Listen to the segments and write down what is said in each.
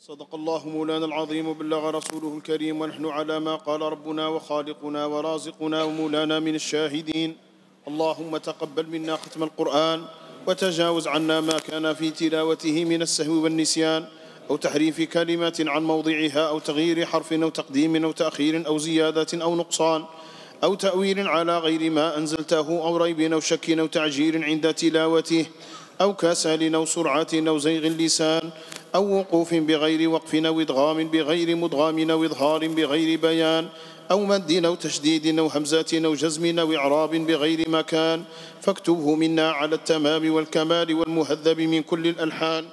صدق الله مولانا العظيم وبلغ رسوله الكريم، ونحن على ما قال ربنا وخالقنا ورازقنا ومولانا من الشاهدين. اللهم تقبل منا ختم القرآن، وتجاوز عنا ما كان في تلاوته من السهو والنسيان أو تحريف كلمة عن موضعها أو تغيير حرف أو تقديم أو تأخير أو زيادة أو نقصان أو تأويل على غير ما أنزلته أو ريب أو شك أو تعجيل عند تلاوته أو كسل أو سرعة أو زيغ اللسان أو وقوف بغير وقف أو إدغام بغير مدغام أو إظهار بغير بيان أو مد أو تشديد أو همزة أو جزم أو إعراب بغير مكان، فاكتبه منا على التمام والكمال والمهذب من كل الألحان.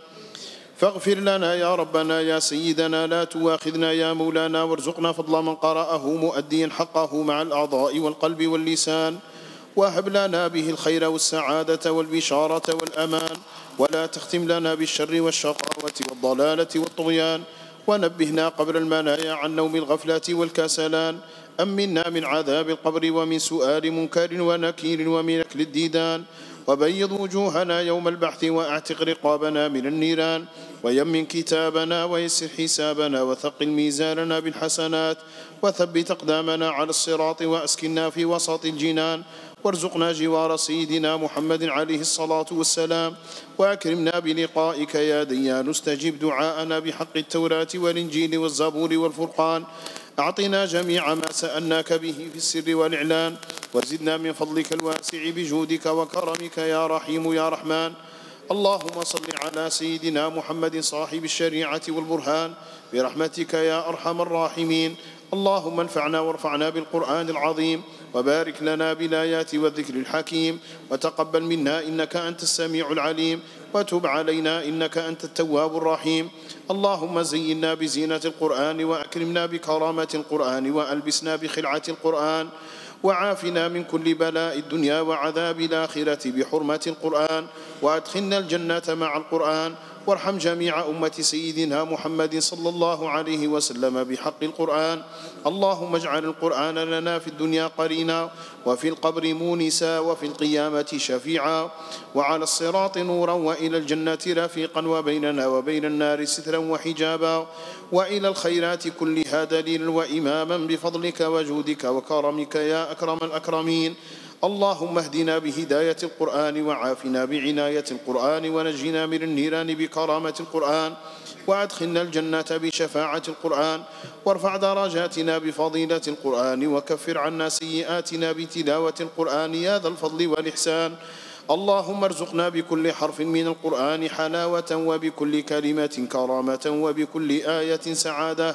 فاغفر لنا يا ربنا يا سيدنا، لا تواخذنا يا مولانا، وارزقنا فضل من قرأه مؤديا حقه مع الأعضاء والقلب واللسان، وهب لنا به الخير والسعادة والبشارة والأمان، ولا تختم لنا بالشر والشقاوة والضلالة والطغيان، ونبهنا قبل المنايا عن نوم الغفلة والكسلان، أمنا من عذاب القبر ومن سؤال منكر ونكير ومن أكل الديدان، وبيض وجوهنا يوم البحث وأعتق رقابنا من النيران، ويمن كتابنا ويسر حسابنا وثقل ميزاننا بالحسنات، وثبت أقدامنا على الصراط وأسكننا في وسط الجنان، وارزقنا جوار سيدنا محمد عليه الصلاة والسلام، وأكرمنا بلقائك يا ديان، استجب دعاءنا بحق التوراة والإنجيل والزبور والفرقان، أعطنا جميع ما سألناك به في السر والإعلان، وزدنا من فضلك الواسع بجودك وكرمك يا رحيم يا رحمن. اللهم صل على سيدنا محمد صاحب الشريعة والبرهان برحمتك يا أرحم الراحمين. اللهم انفعنا وارفعنا بالقرآن العظيم، وبارك لنا بالآيات والذكر الحكيم، وتقبل منا إنك أنت السميع العليم، وتب علينا إنك أنت التواب الرحيم. اللهم زينا بزينة القرآن، وأكرمنا بكرامة القرآن، وألبسنا بخلعة القرآن، وعافنا من كل بلاء الدنيا وعذاب الآخرة بحرمة القرآن، وأدخلنا الجنة مع القرآن، وارحم جميع أمة سيدنا محمد صلى الله عليه وسلم بحق القرآن. اللهم اجعل القرآن لنا في الدنيا قرينا، وفي القبر مونسا، وفي القيامة شفيعا، وعلى الصراط نورا، وإلى الجنة رفيقا، وبيننا وبين النار سترا وحجابا، وإلى الخيرات كلها دليلا وإماما بفضلك وجودك وكرمك يا أكرم الأكرمين. اللهم اهدنا بهداية القرآن، وعافنا بعناية القرآن، ونجنا من النيران بكرامة القرآن، وأدخلنا الجنة بشفاعة القرآن، وارفع درجاتنا بفضيلة القرآن، وكفر عنا سيئاتنا بتلاوة القرآن يا ذا الفضل والإحسان. اللهم ارزقنا بكل حرف من القرآن حلاوة، وبكل كلمة كرامة، وبكل آية سعادة،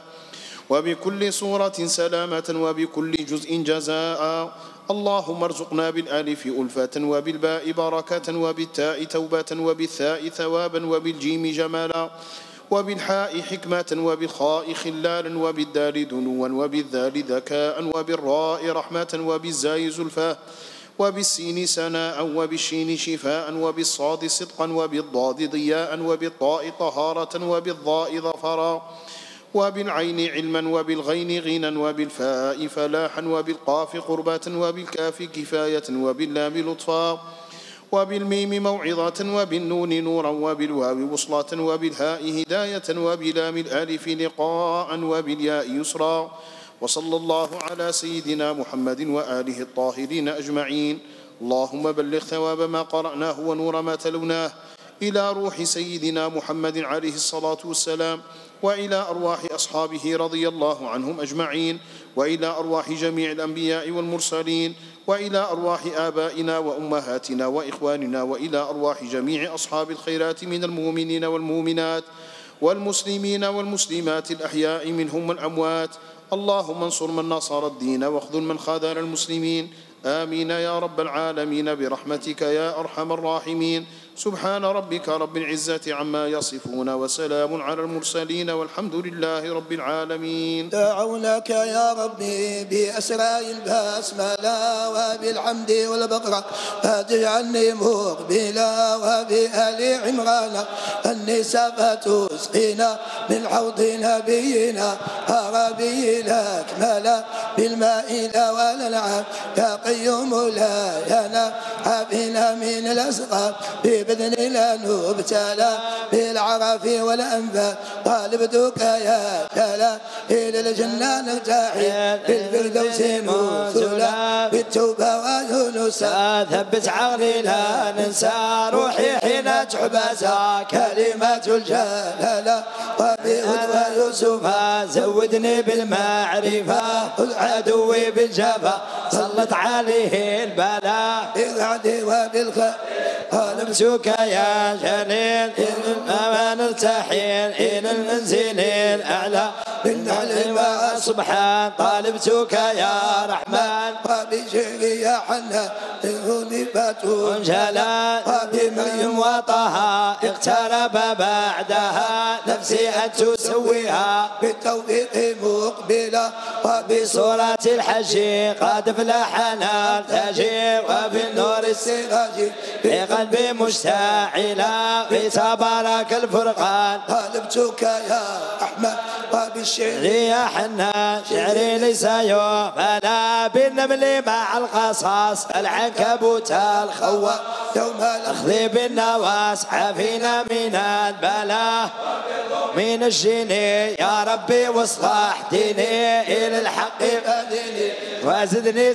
وبكل صورة سلامة، وبكل جزء جزاء. اللهم ارزقنا بالألف ألفة، وبالباء بركة، وبالتاء توبة، وبالثاء ثوابا، وبالجيم جمالا، وبالحاء حكمة، وبالخاء خلالا، وبالدال دنوا، وبالذال ذكاء، وبالراء رحمة، وبالزاي زلفاه، وبالسين سناء، وبالشين شفاء، وبالصاد صدقا، وبالضاد ضياء، وبالطاء طهارة، وبالضاء ظفرا، وبالعين علما، وبالغين غنى، وبالفاء فلاحا، وبالقاف قربة، وبالكاف كفاية، وباللام لطفا، وبالميم موعظة، وبالنون نورا، وبالواو وصلة، وبالهاء هداية، وبلام الألف لقاء، وبالياء يسرا. وصلى الله على سيدنا محمد وآله الطاهرين أجمعين. اللهم بلغ ثواب ما قرأناه ونور ما تلوناه إلى روح سيدنا محمد عليه الصلاة والسلام، وإلى أرواح أصحابه رضي الله عنهم أجمعين، وإلى أرواح جميع الأنبياء والمرسلين، وإلى أرواح آبائنا وأمهاتنا وإخواننا، وإلى أرواح جميع أصحاب الخيرات من المؤمنين والمؤمنات والمسلمين والمسلمات الأحياء منهم والأموات. اللهم انصر من نصر الدين، واخذل من خاذل المسلمين. آمين يا رب العالمين برحمتك يا أرحم الراحمين. سبحان ربك رب العزة عما يصفون، وسلام على المرسلين، والحمد لله رب العالمين. دعوناك يا ربي بأسراء البسملة وبالحمد والبقرة، فاجعلني مقبلا وبآل عمران النساء تسقينا من حوض نبينا عربي الأكمل بالماء لا والأنعام يا قيوم لا ينام عافنا من الأسقام ببذن لا نبتلى بالعرف والأنفال طالبتك يا جلال إلى الجنة نرتحي بالفردوس نوصلا بالتوبة ويونسا ثبت عقلي لا ننسى روحي حين تحبسها كلمات الجلالة وبهدى يوسف زودني بالمعرفة عدوي بالجفا سلط عليه البلاء بالعدل وبالخير طالبتك يا جليل ما نرتحل إلى المنزل الأعلى بالنعل مع سبحان طالبتك يا رحمن وبشيري يا حنان تهوني باتون جلال وبمريم وطها اقترب بعدها نفسي أن تسويها بالتوفيق مقبلة وبصورة الحج قد فلحنا التاجي وبالنور السراج في قلبي مشتعلا في تبارك الفرقان طالبتك يا أحمد وبالشعر يا حنان شعري ليس يوفنا بالنمل مع القصاص العنكبوت الخوى يوم أخذي بالنواس عافينا من البلاء من الجني يا ربي واصلح ديني إلى الحق الأديني وزدني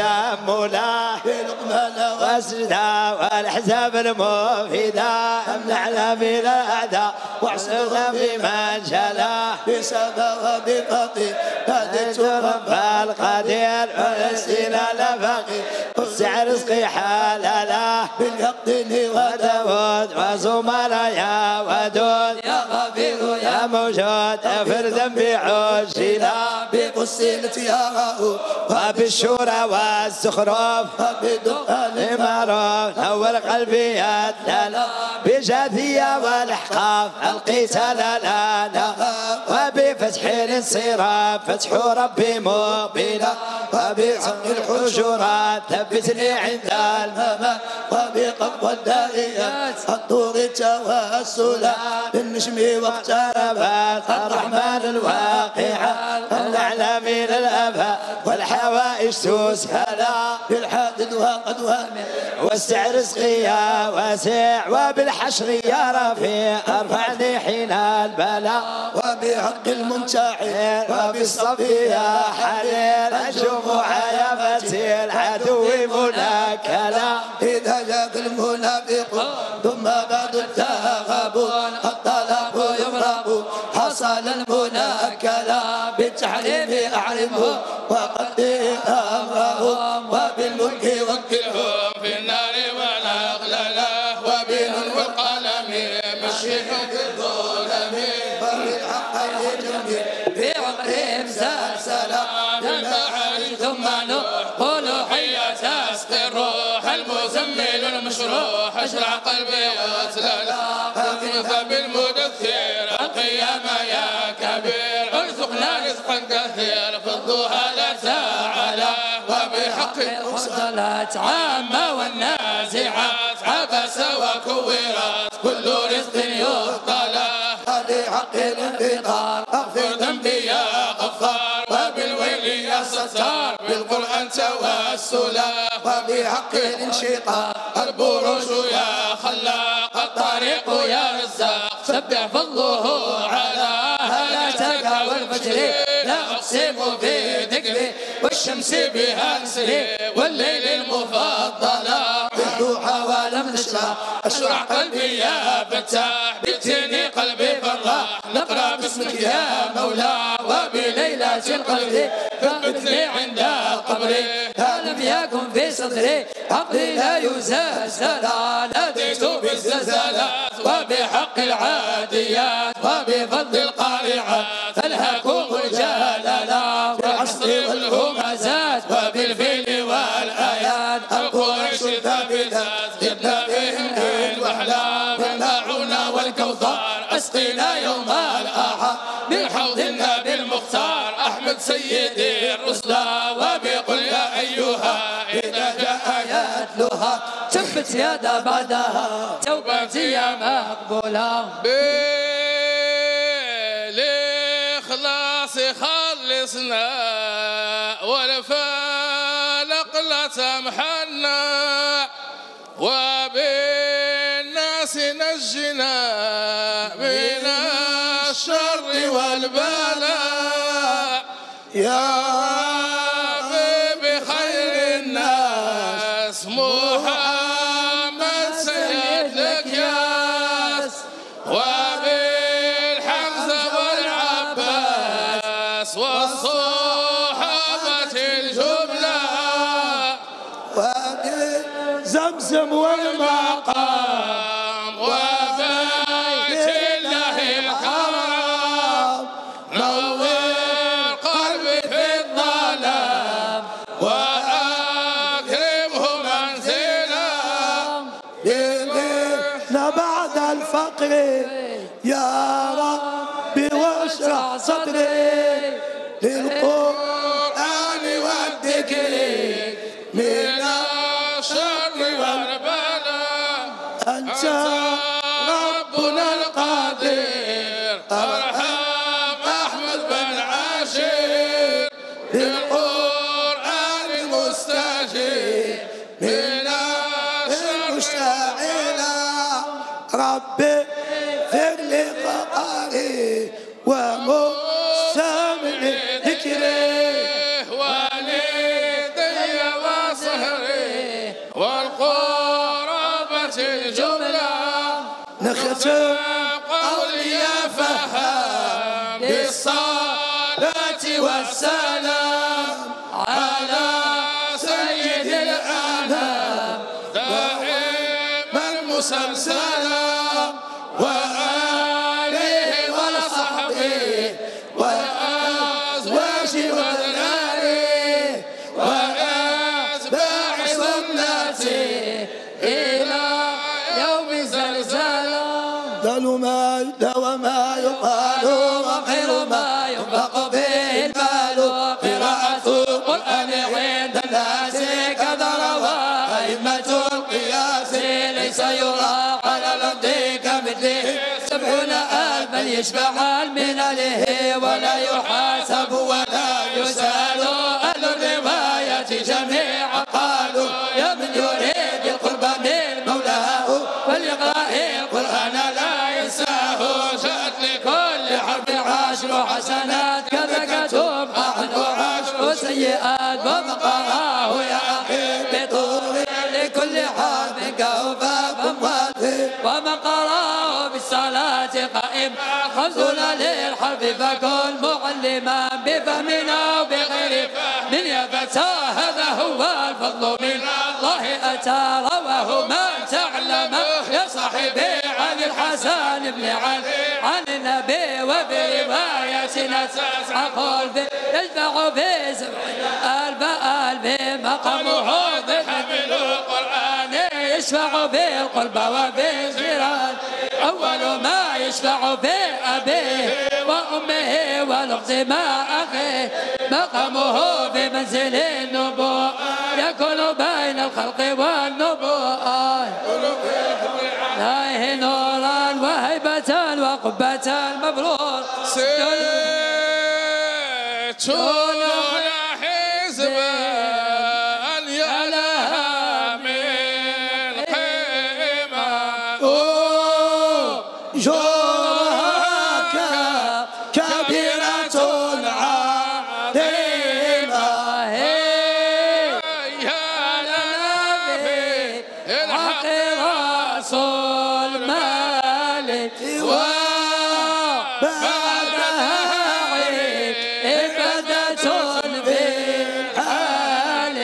تجملا بلقمان واسجدا والحزاب المفيدا امنعنا من الاعداء واحصرنا في منجلا بسبا وبفقي ناديت رب القدير ونسينا لفقي وسع رزقي حلالا باليقين وداود وزملا يا ودود يا غفير يا موجود اغفر ذنبي عجلا بقصيلة يا غاو وبالشورى والزخرف وبدخان معروف نور قلبي يدلل بجاثية والأحقاف القتال لنا وبفتح الانصراف فتح ربي مبينا وبعمق الحجرات ثبتني عند الممات وبقبض الدائيات الطور التوسل بالنجم واقتربت الرحمن الواقعة الأعلى من الأفا والحوائج تسهلا بالحادث وقد وامر وسع رزقي يا واسع وبالحشر يا رفيع ارفعني حين البلاء وبحق الممتحن وبالصف يا حليل الجموع يا فتي العدو منكلا إذا جاء المنافق ثم بعد التغابن الطلاق يفرق حصل المنكلا بالتحريم أعرفه وقدر أمرهم وبالملك وكلهم في النار والأغلال وبالنون والقلم مشيهم في الظلم وبالحق الجميل في عمرهم سلسلة المعارج ثم نقول حيا تسقي الروح المزمل المشروح اشرع قلبي واسلل فبالمدثر القيام يا كبير ارزقنا رزقا كثير في الضحى لا تعالى وبحق أرسلت عامة والنازعات عبس وكورات كل رزق يطلع بحق الانفطار اغفر ذنبي يا غفار وبالويل يا ستار بالقرآن توسلا وبحق الانشقاق البروج يا خلاق الطريق يا رزاق سبح فضله على هلاتك والفجر لا أقسم في ذكري والشمس بها نسري والليل المفضلة بالضحى ولم نشرع اشرع قلبي يا فتاح بتني قلبي فرح نقرا باسمك يا مولا وبليلة القدر ثبتني عند قبري لم يكن في صدري عقلي لا يزلزل ناديت بالزلزالات وبحق العاديات وبفضل القارعات فالهكم الجلالات والعصر والهمزات وبالفيل والآيات القريش الثابتات جبنا بهم الوحلات والماعون والكوثر أسقينا يوم الأحد من حوض النبي المختار أحمد سيدي الرسل وبقل يا أيها إذا جاء يتلوها ثبت يدا بعدها توبتي يا مقبولة بالإخلاص خلصنا والفالق لا تمحنا وبالناس نجنا من الشر والبلاء يا ربي بخير الناس محمد سيد الأكياس وبالحمزة والعباس والصحابة الجملة زمزم والمقام وبيت الله الحرام نور قلبي في الظلام وأكرمه منزلا يغنينا بعد الفقر يا ربي واشرح صدري للقرآن والذكر من الشر والبلاء أنت ربنا القادر أرحم أحمد بن عاشر للقرآن المستجيب من الشر مشتعلا ربي اغفر لي فقري ومستمع ذكري والدي وصهري والقرابة الجملة نختم قولي يا فهام بالصلاة والسلام على سيد الأنام دائما مسلسلا وآله وصحبه وأزواجه وذراريه وأتباع سنته إلى يوم زلزاله وما يقال وخير ما ينفق به المال قراءة القرآن عند الناس كذا روى أئمة القياس ليس يرى على الأرض كمثله 70,000 يشبع المناله ولا يحاسب ولا يسأل أهل الرواية جميعا قالوا يا من يريد القرب من مولاه فليقرأ القرآن لا ينساه جاءت لكل حرف 10 حسنات كذا كتب عنه 10 سيئات ومن قرأه يا أخي بطول لكل حرف كوفاف واثق ومن قرأه بالصلاة قائم 50 للحرف فكن معلما بفهمنا وبغير من يا فتى هذا هو الفضل من الله أتى رواه من تعلم يا صاحبي عن الحسن بن علي عن النبي وفي روايتنا أقول يشفع في 70,000 مقامه حمل القرآن يشفع في القرب وفي الجيران أول ما يشفع في أبيه وأمه والأخت مع أخيه مقامه بمنزل النبوة يكون بين الخلق والنبوة لا نورا وهيبة وقبة مبرور سيتون حزبا يا لها من قيمة جورك كبيرة عظيمة يا لنا في الحق رسول مالك وبعدها عبادة بالحال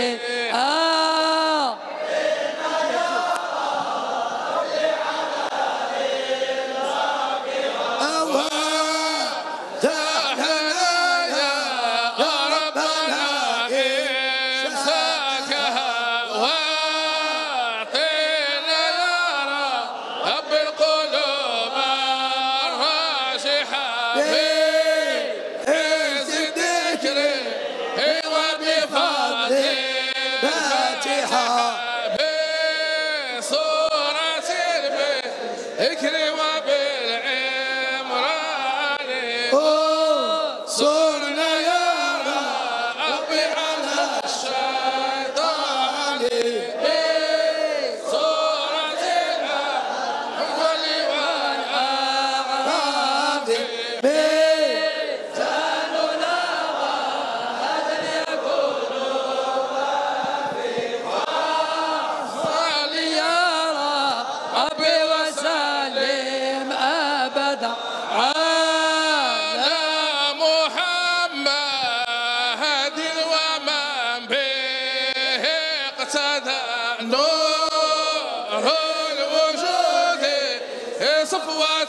اكرم بالعمران صرنا يا ربي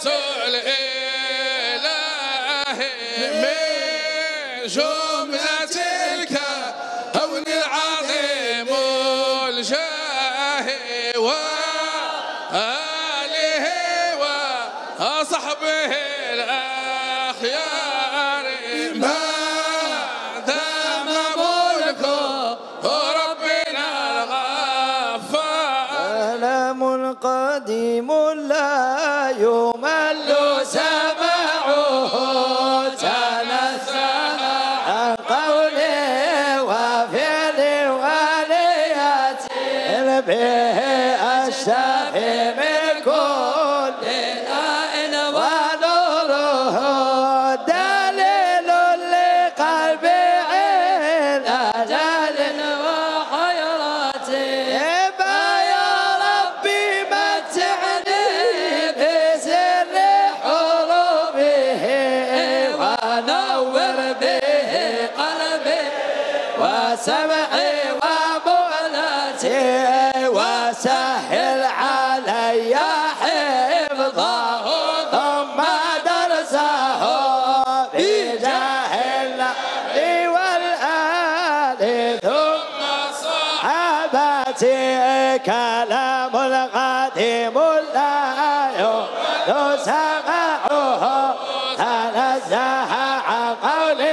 الإله من جملة الكون العظيم الجاه وآله وصحبه الأخيار ما دام ملكه ربنا الغفار. كلام قديم لا يمل سماعه تنزه عن قوله وفعله ونيته به الشافي من كل داء ونوره دليل لقلب عين أجل وخيراته. يا ربي متعني بسر حروفه ونور به قلبي وسمعي ومولاتي وسهل علي حفظه ثم درسه بجاه النبي والآل ثم صحابتي. كلام القديم لا يسمعه تنزه عن قول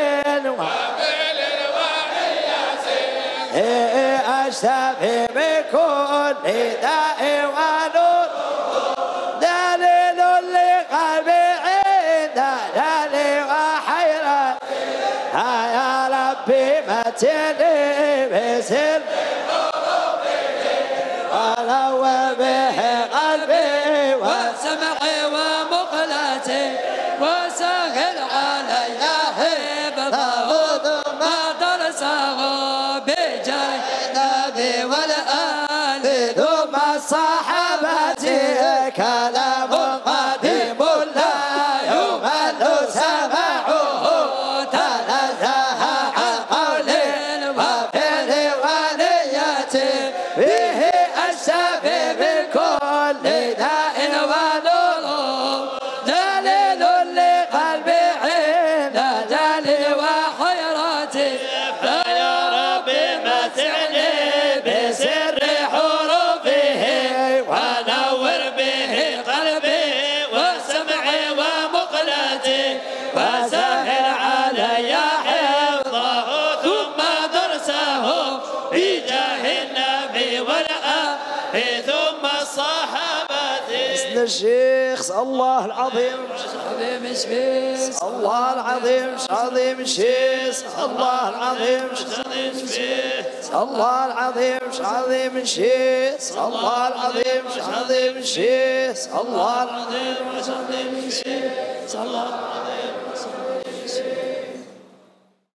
أشتفي بكل داء ونور دليل لقلبي عند دليل وحيرة. يا ربي متني بسر ونور به قلبي وسمعي ومقلتي وسهل علي حفظه ما درسه بجاه النبي والآل ثم الصحابة. كلام قديم لا يمل سماعه تنزه عن قول وفعل ونية به الشافي بكل داء ونور دليل لقلب عند جلي وخيراته. فيا ربي متعني بسر حروفه ونور به قلبي وسمعي ومقلتي وسهل علي حفظه ثم درسه بجاه النبي والآل ثم الصحابة. اسم الشيخ الله العظيم عظيم الشيخ الله العظيم عظيم الشيخ الله العظيم عظيم الشيخ الله العظيم عظيم الشيخ الله العظيم عظيم الشيخ الله العظيم عظيم الشيخ الله العظيم.